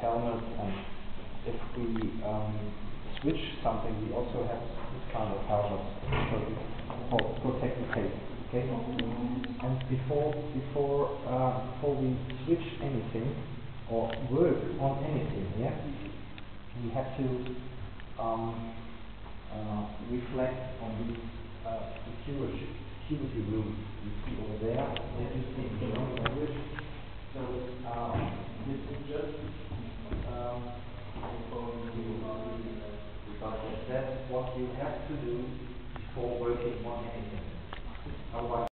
helmet, and if we switch something, we also have this kind of helmet, so to protect the face. Okay. And before we switch anything or work on anything, yeah, we have to reflect on these security rules you see over there, that you see in German language. So this is just that's what you have to do before working on anything. Otherwise